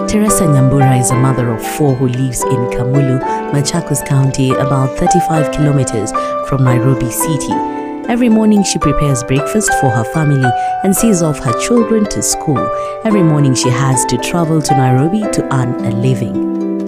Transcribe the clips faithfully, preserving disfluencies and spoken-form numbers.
Teresa Nyambura is a mother of four who lives in Kamulu, Machakos County, about thirty-five kilometers from Nairobi City. Every morning she prepares breakfast for her family and sees off her children to school. Every morning she has to travel to Nairobi to earn a living.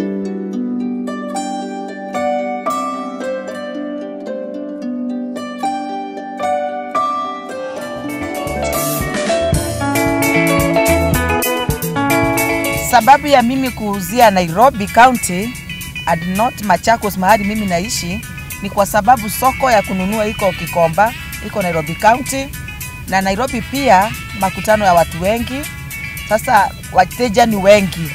Sababu ya mimi kuuzia Nairobi County and not Machakos mahali mimi naishi ni kwa sababu soko ya kununua iko Kikomba, iko Nairobi County, na Nairobi pia makutano ya watu wengi. Sasa wateja ni wengi.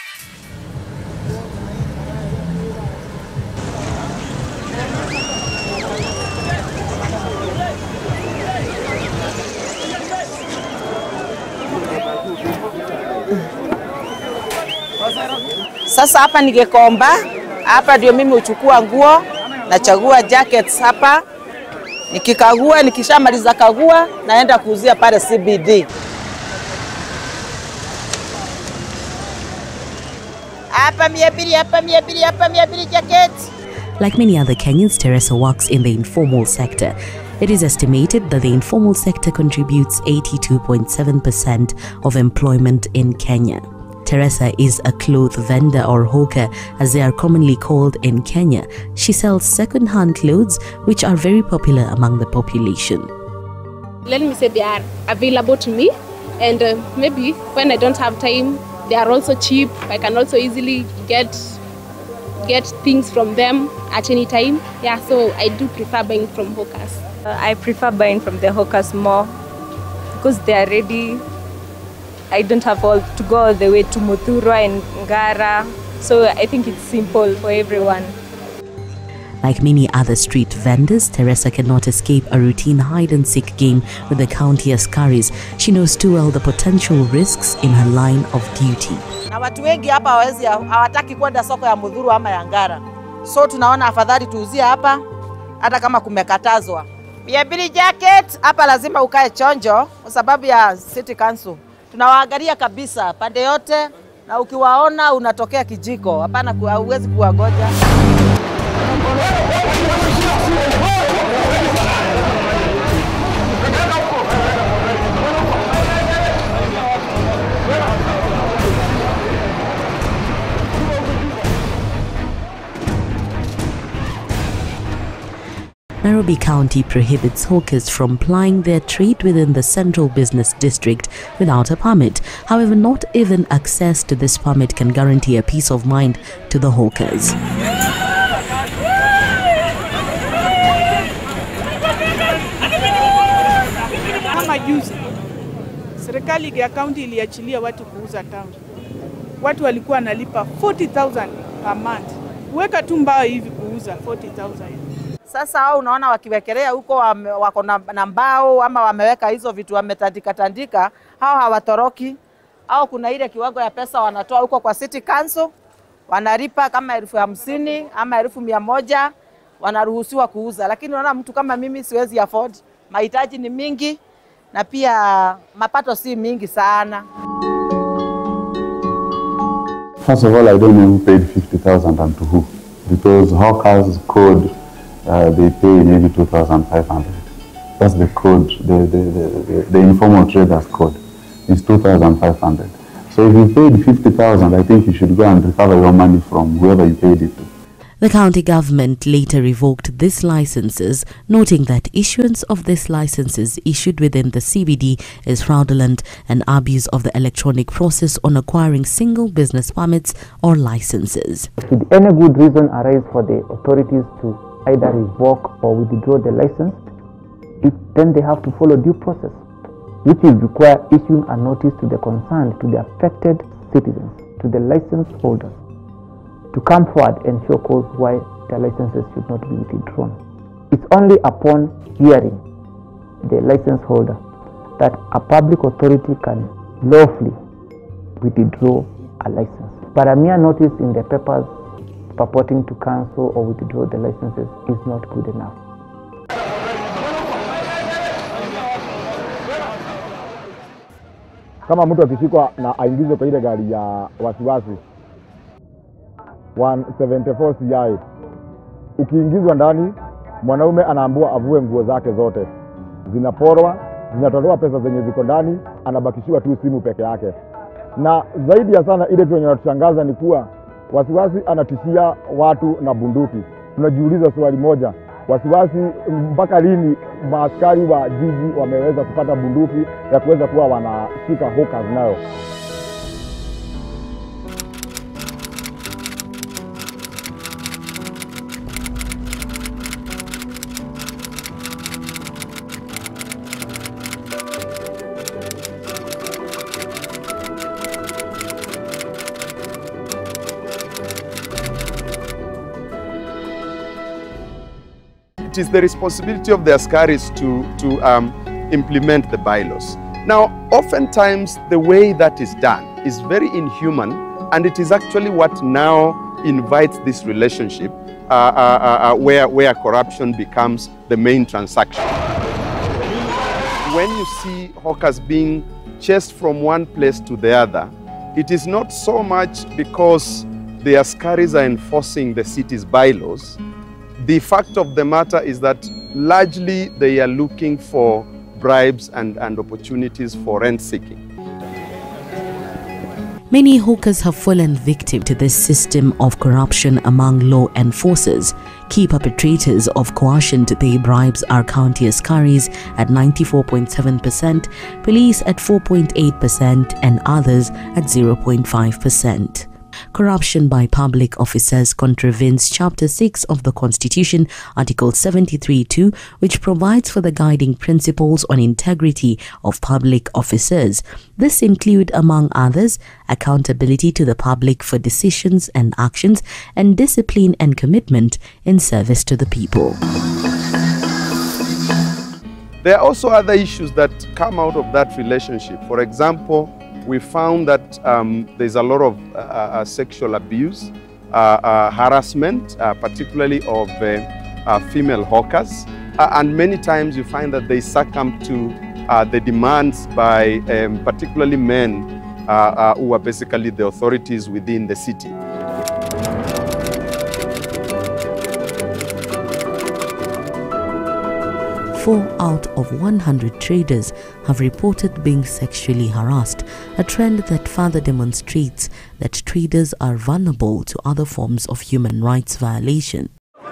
Sasa hapa ni Gikomba, hapa ndio mimi uchukua nguo, nachagua jackets hapa, nikikagua, nikishamaliza kagua, naenda kuuzia pale C B D. Hapa mia mbili, hapa mia mbili, hapa mia mbili jackets. Like many other Kenyans, Teresa works in the informal sector. It is estimated that the informal sector contributes eighty-two point seven percent of employment in Kenya. Teresa is a cloth vendor, or hawker as they are commonly called in Kenya. She sells second-hand clothes which are very popular among the population. Let me say they are available to me, and uh, maybe when I don't have time, they are also cheap. I can also easily get get things from them at any time. Yeah, so I do prefer buying from hawkers. Uh, I prefer buying from the hawkers more because they are ready. I don't have all to go all the way to Muthurwa and Ngara, so I think it's simple for everyone. Like many other street vendors, Teresa cannot escape a routine hide-and-seek game with the county askaris. She knows too well the potential risks in her line of duty. Na watu wengi hapa hawezi hawataki kwenda soko ya Muthurwa ama ya Ngara. So tunaona afadhali tuuzie hapa hata kama kumekatazwa. mia mbili jacket hapa lazima ukae chonjo kwa sababu ya City Council. Tunawaangalia kabisa pande yote, na ukiwaona unatokea kijiko, hapana huwezi kuwagoja. Nairobi County prohibits hawkers from plying their trade within the Central Business District without a permit. However, not even access to this permit can guarantee a peace of mind to the hawkers. Kama juzi, serikali ya county iliachilia watu kuuza town. Watu walikuwa nalipa forty thousand per month. Weka tu mbao hivi kuuza forty thousand. Sasa hao unaona wakiwekelea huko wako na mbao ama wameweka hizo vitu wametandika tandika, hao hawatoroki. Au kuna ile kiwango ya pesa wanatoa huko kwa City Council, wanalipa kama elfu hamsini ama elfu mia moja, wanaruhusiwa kuuza. Lakini unaona mtu kama mimi siwezi afford, mahitaji ni mingi na pia mapato si mingi sana. First of all, I don't know who paid fifty thousand and to who, because hawkers code Uh, they pay maybe two thousand five hundred. That's the code, the, the, the, the informal traders code. It's two thousand five hundred. So if you paid fifty thousand, I think you should go and recover your money from whoever you paid it to. The county government later revoked these licenses, noting that issuance of these licenses issued within the C B D is fraudulent and abuse of the electronic process on acquiring single business permits or licenses. Should any good reason arise for the authorities to either revoke or withdraw the license, it, then they have to follow due process, which will require issuing a notice to the concerned, to the affected citizens, to the license holders, to come forward and show cause why their licenses should not be withdrawn. It's only upon hearing the license holder that a public authority can lawfully withdraw a license. But a mere notice in the papers purporting to cancel or withdraw the licenses is not good enough. kama mtu akishikwa na aingizwe kwa ile gari ya wasiwasi one seventy-four C I, ukiingizwa ndani, mwanaume anaambiwa avue nguo zake zote, zinaporwa, zinatolewa pesa zenye ziko ndani, anabakishiwa tu simu peke yake. Na zaidi ya sana ile tu yenye inatushangaza ni kuwa wasiwasi anatishia watu na bunduki. Tunajiuliza swali moja, wasiwasi mpaka lini maaskari wa jiji wameweza kupata bunduki ya kuweza kuwa wanashika hawkers nayo? It is the responsibility of the askaris to, to um, implement the bylaws. Now, oftentimes the way that is done is very inhuman, and it is actually what now invites this relationship uh, uh, uh, where, where corruption becomes the main transaction. When you see hawkers being chased from one place to the other, it is not so much because the askaris are enforcing the city's bylaws. The fact of the matter is that largely they are looking for bribes and, and opportunities for rent seeking. Many hawkers have fallen victim to this system of corruption among law enforcers. Key perpetrators of coercion to pay bribes are county askaris at ninety-four point seven percent, police at four point eight percent, and others at zero point five percent. Corruption by public officers contravenes Chapter six of the Constitution, Article seventy-three two, which provides for the guiding principles on integrity of public officers. This include, among others, accountability to the public for decisions and actions, and discipline and commitment in service to the people. There are also other issues that come out of that relationship. For example, we found that um, there's a lot of uh, uh, sexual abuse, uh, uh, harassment, uh, particularly of uh, uh, female hawkers. Uh, and many times you find that they succumb to uh, the demands by um, particularly men uh, uh, who are basically the authorities within the city. Four out of one hundred traders have reported being sexually harassed, a trend that further demonstrates that traders are vulnerable to other forms of human rights violation.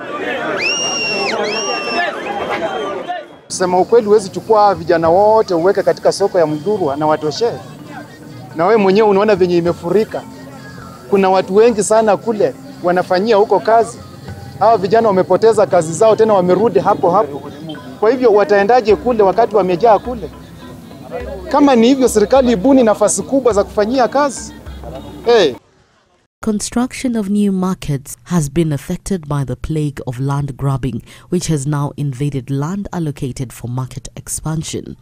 Sema ukweli, huwezi chukua vijana wote uweke katika soko ya Mdhurwa na watoshe. Na wewe mwenyewe unaona venye imefurika. Kuna watu wengi sana kule wanafanyia huko kazi. Hao vijana wamepoteza kazi zao, tena wamerudi hapo hapo. Kwa hivyo wataendaje kule wakati wamejaa kule? Kama ni hivyo, serikali ibuni nafasi kubwa za kufanyia kazi. Hey. Construction of new markets has been affected by the plague of land grabbing, which has now invaded land allocated for market expansion.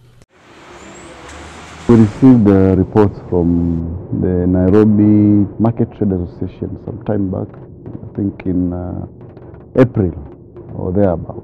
We received uh, reports from the Nairobi Market Trade Association some time back, I think in uh, April or thereabout.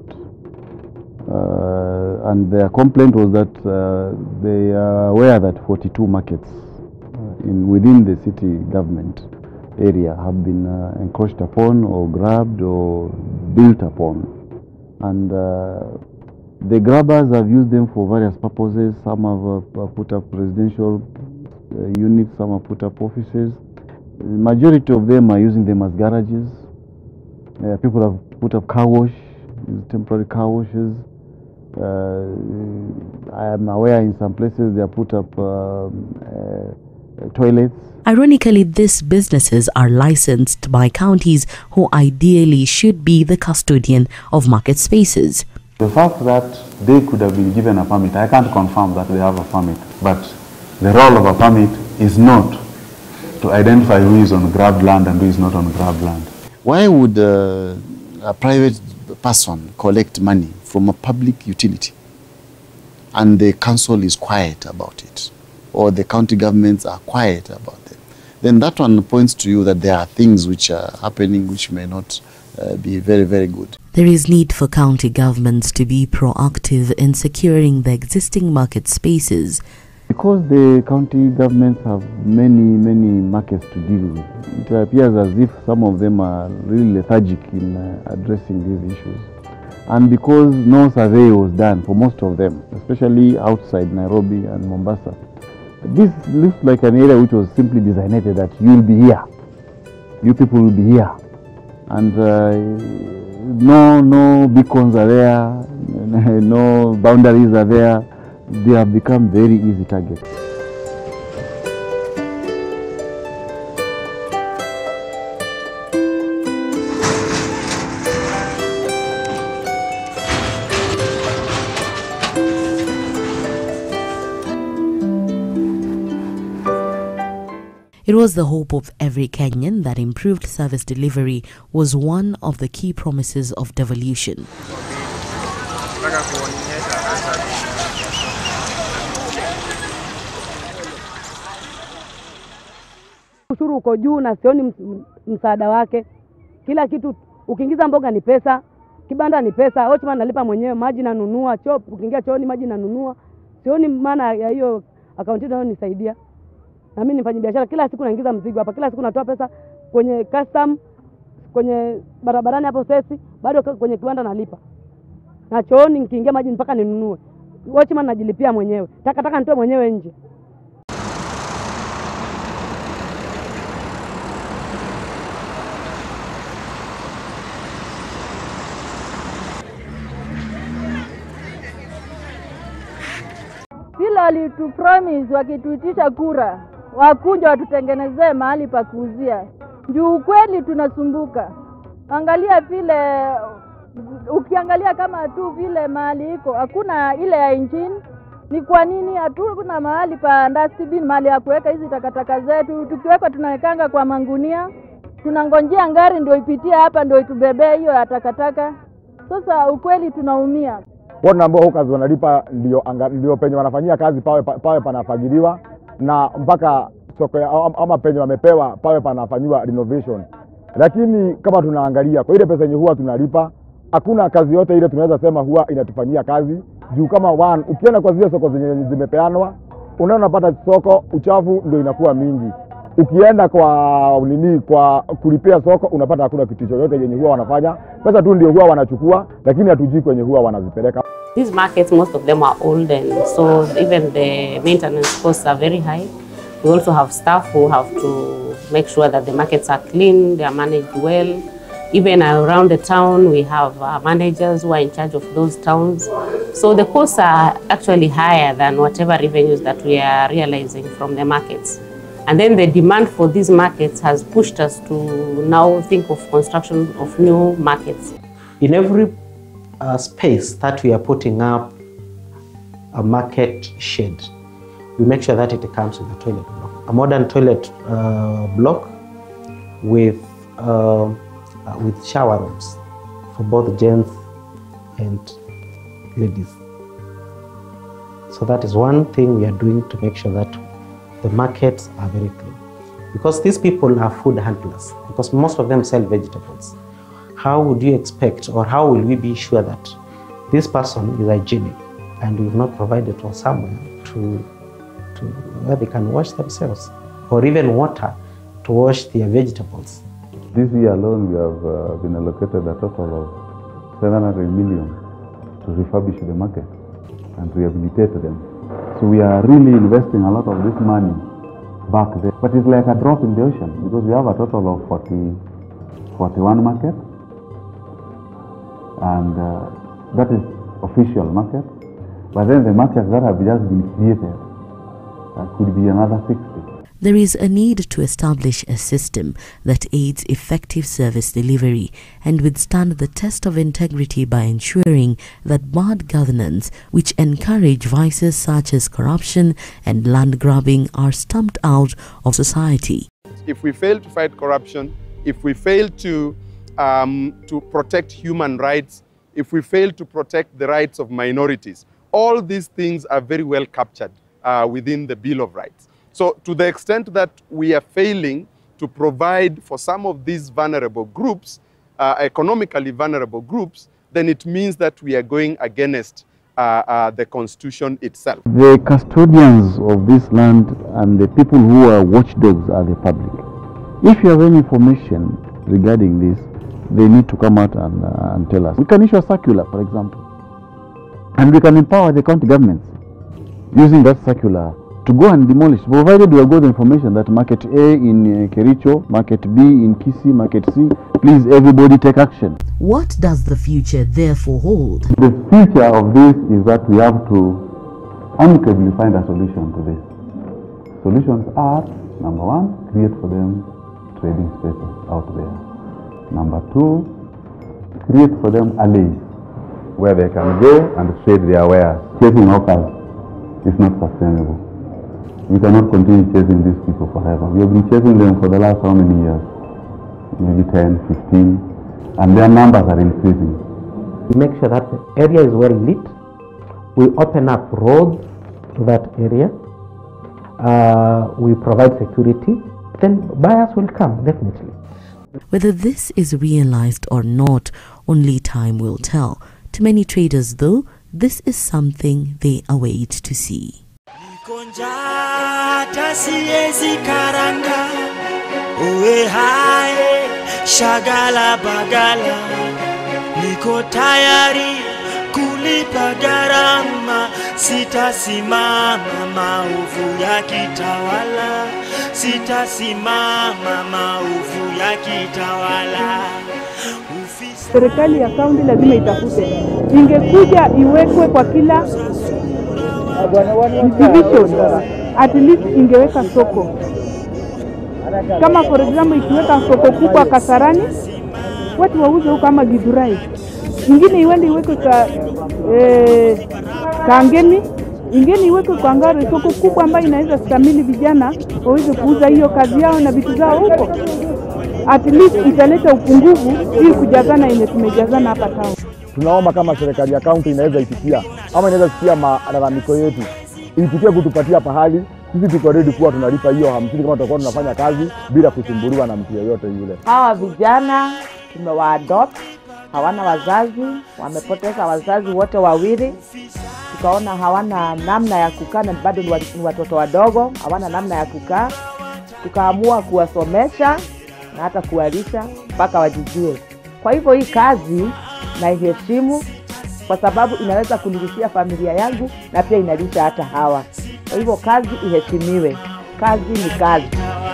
Uh, and their complaint was that uh, they are aware that forty-two markets uh, in within the city government area have been uh, encroached upon or grabbed or built upon. And uh, the grabbers have used them for various purposes. Some have uh, put up residential uh, units, some have put up offices. The majority of them are using them as garages. Uh, people have put up car wash, temporary car washes. Uh, I am aware in some places they have put up um, uh, toilets. Ironically, these businesses are licensed by counties who ideally should be the custodian of market spaces. The fact that they could have been given a permit, I can't confirm that they have a permit, but the role of a permit is not to identify who is on grabbed land and who is not on grabbed land. Why would uh, a private person collect money from a public utility and the council is quiet about it, or the county governments are quiet about it? Then that one points to you that there are things which are happening which may not uh, be very, very good. There is need for county governments to be proactive in securing the existing market spaces. Because because the county governments have many, many markets to deal with, it appears as if some of them are really lethargic in uh, addressing these issues. And because no survey was done for most of them, especially outside Nairobi and Mombasa, this looks like an area which was simply designated that you'll be here, you people will be here. And uh, no, no beacons are there, no boundaries are there. They have become very easy targets. It was the hope of every Kenyan that improved service delivery was one of the key promises of devolution. Ushuru uko juu na sioni msaada wake. Kila kitu ukiingiza mboga ni pesa, kibanda ni pesa, watchman nalipa mwenyewe, maji nanunua, choo ukiingia chooni maji nanunua. Sioni maana ya hiyo akaunti ndio nisaidia. Na mimi nifanye biashara, kila siku naingiza mzigo hapa, kila siku natoa pesa kwenye custom, kwenye barabarani hapo sesi, bado kwenye kiwanda nalipa. Na chooni nikiingia maji mpaka ninunue. Watchman najilipia mwenyewe. Taka taka nitoe mwenyewe nje. Vile walitu promise wakituitisha kura, wakuja watutengenezee mahali pa kuuzia. Juu kweli tunasumbuka. Angalia vile, ukiangalia kama tu vile mahali iko, hakuna ile ya engine. Ni kwa nini hatuna mahali pa dustbin, mahali ya kuweka hizi takataka zetu? Tukiweka tunawekanga kwa mangunia. Tunangonjea ngari ndio ipitie hapa ndio itubebee hiyo ya takataka. Sasa ukweli tunaumia. Watu ambao hukazi wanalipa ndio ndio penye wanafanyia kazi pawe pawe panafagiliwa, na mpaka soko ama penye wamepewa pawe panafanywa renovation. Lakini kama tunaangalia kwa ile pesa yenye huwa tunalipa, hakuna kazi yote ile tunaweza sema huwa inatufanyia kazi. Juu kama one, ukienda kwa zile soko zenye zimepeanwa, unaona unapata soko uchafu ndio inakuwa mingi. Ukienda kwa nini kwa kulipia soko unapata hakuna kitu chochote yenye huwa wanafanya. Pesa tu ndio huwa wanachukua, lakini hatujui kwenye huwa wanazipeleka. These markets, most of them are old, and so even the maintenance costs are very high. We also have staff who have to make sure that the markets are clean, they are managed well. Even around the town, we have uh, managers who are in charge of those towns. So the costs are actually higher than whatever revenues that we are realizing from the markets. And then the demand for these markets has pushed us to now think of construction of new markets. In every uh, space that we are putting up a market shed, we make sure that it comes with a toilet block. A modern toilet uh, block with, uh, uh, with shower rooms for both gents and ladies. So that is one thing we are doing to make sure that the markets are very clean. Because these people are food handlers, because most of them sell vegetables. How would you expect, or how will we be sure that this person is hygienic and we've not provided for somewhere to, to where they can wash themselves, or even water to wash their vegetables? This year alone, we have uh, been allocated a total of seven hundred million to refurbish the market and rehabilitate them. So we are really investing a lot of this money back there. But it's like a drop in the ocean because we have a total of forty, forty-one markets. And uh, that is official markets. But then the markets that have just been created uh, could be another sixty. There is a need to establish a system that aids effective service delivery and withstand the test of integrity by ensuring that bad governance, which encourage vices such as corruption and land grabbing, are stamped out of society. If we fail to fight corruption, if we fail to, um, to protect human rights, if we fail to protect the rights of minorities, all these things are very well captured uh, within the Bill of Rights. So to the extent that we are failing to provide for some of these vulnerable groups, uh, economically vulnerable groups, then it means that we are going against uh, uh, the Constitution itself. The custodians of this land and the people who are watchdogs are the public. If you have any information regarding this, they need to come out and, uh, and tell us. We can issue a circular, for example, and we can empower the county governments using that circular to go and demolish, provided we have got the information that market A in uh, Kericho, market B in Kisii, market C, please everybody take action. What does the future therefore hold? The future of this is that we have to amicably find a solution to this. Solutions are, number one, create for them trading spaces out there. Number two, create for them alleys where they can go and trade their wares. Chasing hawkers is not sustainable. We cannot continue chasing these people forever. We have been chasing them for the last how many years? Maybe ten, fifteen, and their numbers are increasing. We make sure that the area is well lit. We open up roads to that area. Uh, we provide security. Then buyers will come, definitely. Whether this is realized or not, only time will tell. To many traders, though, this is something they await to see. Konjata siezi karanga uwe hae shagala bagala niko tayari kulipa gharama sitasimama maovu ya kitawala sitasimama maovu ya kitawala. Serikali ya kaunti lazima itafute, ingekuja iwekwe kwa kila division, at least ingeweka soko. Kama for example ikiweka soko kubwa Kasarani, watu wauze huko kama Githurai. Ingine iwende iwekwe ka eh, Kangemi, ingine iwekwe kwa Ngare, soko kubwa ambayo inaweza stamili vijana waweze kuuza hiyo kazi yao na vitu zao huko. At least italeta upungufu ili kujazana yenye tumejazana hapa town. Tunaomba kama serikali ya kaunti inaweza itikia ama inaweza sikia malalamiko yetu, itikie kutupatia pahali sisi tuko ready kuwa tunalipa hiyo hamsini kama tutakuwa tunafanya kazi bila kusumbuliwa na mtu yeyote yule. Hawa vijana tumewaadopт, hawana wazazi, wamepoteza wazazi wote wawili. Tukaona hawana namna ya kukaa na bado ni watoto wadogo, hawana namna ya kukaa. Tukaamua kuwasomesha na hata kuwalisha mpaka wajijue. Kwa hivyo hii kazi na iheshimu kwa sababu inaweza kunilishia familia yangu na pia inalisha hata hawa. Kwa hivyo kazi iheshimiwe. Kazi ni kazi.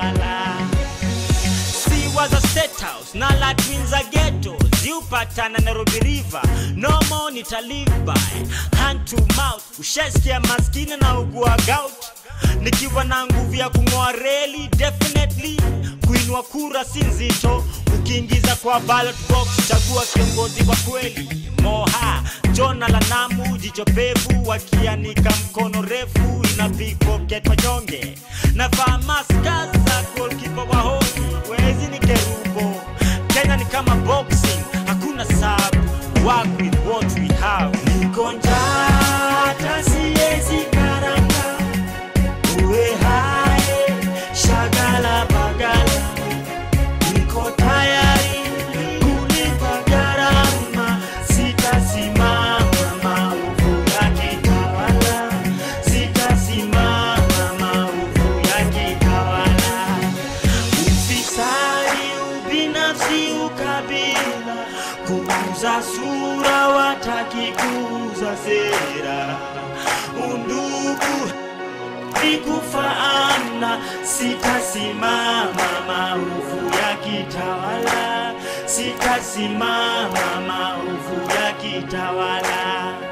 Si was a state house, na la twins a ghetto. Ziupata na Nairobi River, no more nita live by hand to mouth. Ushesikia maskini na ugua gout. Nikiwa na nguvu ya kung'oa reli, definitely kuinua kura si nzito. Ukiingiza kwa ballot box, chagua kiongozi wa kweli. Moha, Jona la Namu, jicho pevu, wakianika mkono refu, ina big pocket wanyonge. Navaa maska za goalkeeper wa hoki, wezi ni kerubo. Kenya ni kama boxing, hakuna sabu, work with what we have. Niko njata siezi karanga, uwe hae, shagala bagala. Niko tayari kulipa gharama, sitasimama maovu ya kitawala, sitasimama maovu ya kitawala. Ufisadi, ubinafsi, ukabila, kuuza sura wataki kuuza sera. Undugu kufaana, sitasimama maovu ya kitawala, sitasimama maovu ya kitawala.